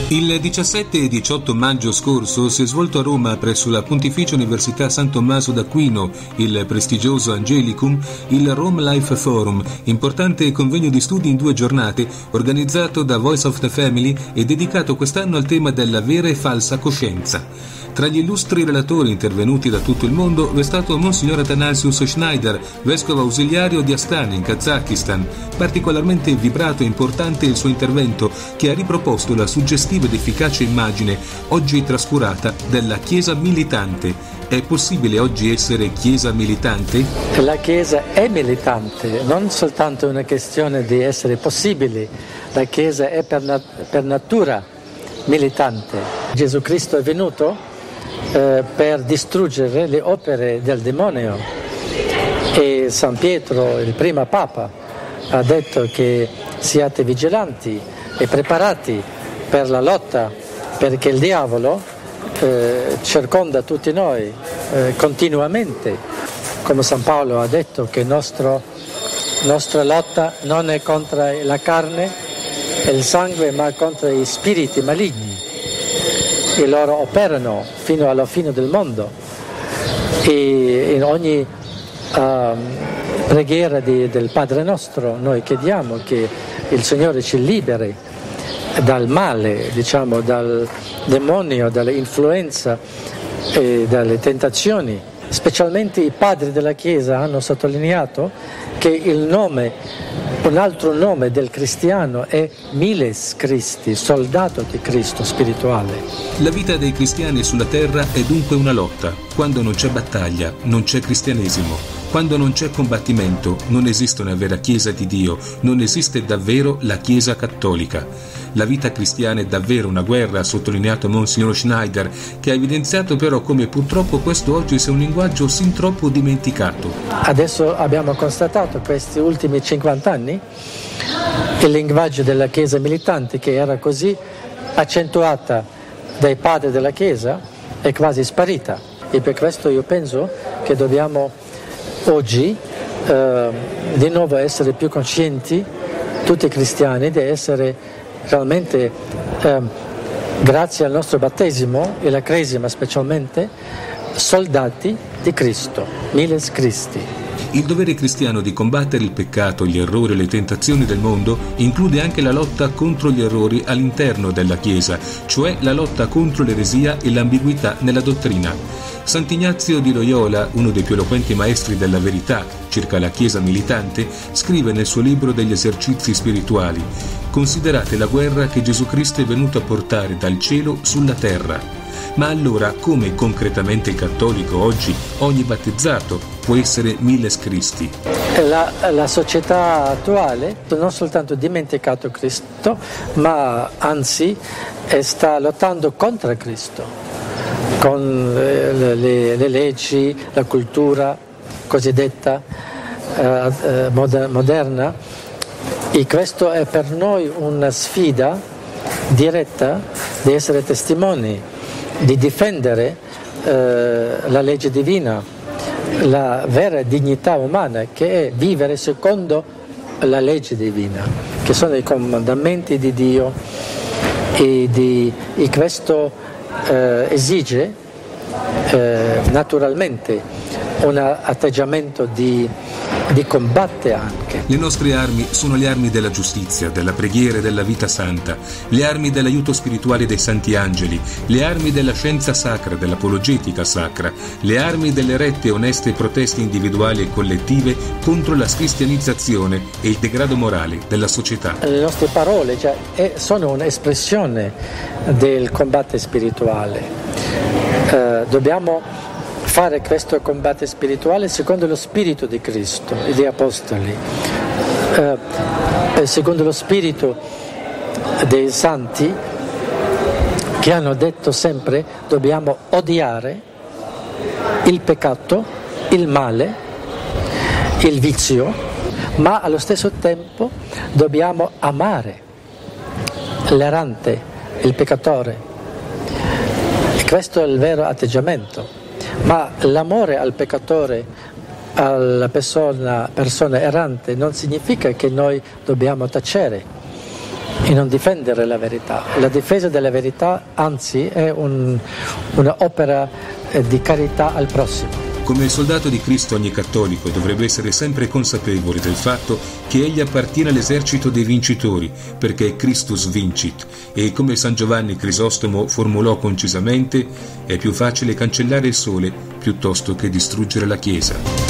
Il 17 e 18 maggio scorso si è svolto a Roma, presso la Pontificia Università San Tommaso d'Aquino, il prestigioso Angelicum, il Rome Life Forum, importante convegno di studi in 2 giornate, organizzato da Voice of the Family e dedicato quest'anno al tema della vera e falsa coscienza. Tra gli illustri relatori intervenuti da tutto il mondo vi è stato Monsignor Athanasius Schneider, vescovo ausiliario di Astana in Kazakistan. Particolarmente vibrato e importante il suo intervento, che ha riproposto la suggestiva ed efficace immagine, oggi trascurata, della Chiesa militante. È possibile oggi essere Chiesa militante? La Chiesa è militante, non soltanto una questione di essere possibile. La Chiesa è per natura militante. Gesù Cristo è venuto per distruggere le opere del demonio, e San Pietro, il primo Papa, ha detto che siate vigilanti e preparati per la lotta, perché il diavolo circonda tutti noi continuamente, come San Paolo ha detto che nostra lotta non è contro la carne e il sangue, ma contro gli spiriti maligni, e loro operano fino alla fine del mondo. E in ogni preghiera del Padre nostro noi chiediamo che il Signore ci liberi dal male, diciamo, dal demonio, dall'influenza e dalle tentazioni. Specialmente i padri della Chiesa hanno sottolineato che un altro nome del cristiano è Miles Christi, soldato di Cristo spirituale. La vita dei cristiani sulla terra è dunque una lotta. Quando non c'è battaglia, non c'è cristianesimo. Quando non c'è combattimento, non esiste una vera Chiesa di Dio, non esiste davvero la Chiesa cattolica. La vita cristiana è davvero una guerra, ha sottolineato Monsignor Schneider, che ha evidenziato però come purtroppo questo oggi sia un linguaggio sin troppo dimenticato. Adesso abbiamo constatato questi ultimi 50 anni il linguaggio della Chiesa militante, che era così accentuata dai padri della Chiesa, è quasi sparita, e per questo io penso che dobbiamo oggi di nuovo essere più coscienti, tutti i cristiani, di essere realmente, grazie al nostro battesimo e la cresima specialmente, soldati di Cristo, Miles Christi. Il dovere cristiano di combattere il peccato, gli errori e le tentazioni del mondo include anche la lotta contro gli errori all'interno della Chiesa, cioè la lotta contro l'eresia e l'ambiguità nella dottrina. Sant'Ignazio di Loyola, uno dei più eloquenti maestri della verità circa la Chiesa militante, scrive nel suo libro degli esercizi spirituali: considerate la guerra che Gesù Cristo è venuto a portare dal cielo sulla terra. Ma allora, come concretamente il cattolico oggi, ogni battezzato, può essere Miles Christi? La società attuale non soltanto dimenticato Cristo, ma anzi sta lottando contro Cristo, con le leggi, la cultura cosiddetta moderna, e questo è per noi una sfida diretta di essere testimoni, di difendere la legge divina, la vera dignità umana, che è vivere secondo la legge divina, che sono i comandamenti di Dio, e questo esige naturalmente un atteggiamento di combattere anche. Le nostre armi sono le armi della giustizia, della preghiera e della vita santa, le armi dell'aiuto spirituale dei santi angeli, le armi della scienza sacra, dell'apologetica sacra, le armi delle rette e oneste proteste individuali e collettive contro la scristianizzazione e il degrado morale della società. Le nostre parole sono un'espressione del combattere spirituale. Dobbiamo fare questo combattere spirituale secondo lo spirito di Cristo e degli Apostoli, secondo lo spirito dei santi, che hanno detto sempre: dobbiamo odiare il peccato, il male, il vizio, ma allo stesso tempo dobbiamo amare l'errante, il peccatore. E questo è il vero atteggiamento. Ma l'amore al peccatore, alla persona errante, non significa che noi dobbiamo tacere e non difendere la verità. La difesa della verità, anzi, è un'opera di carità al prossimo. Come soldato di Cristo, ogni cattolico dovrebbe essere sempre consapevole del fatto che egli appartiene all'esercito dei vincitori, perché è Christus vincit, e come San Giovanni Crisostomo formulò concisamente, è più facile cancellare il sole piuttosto che distruggere la Chiesa.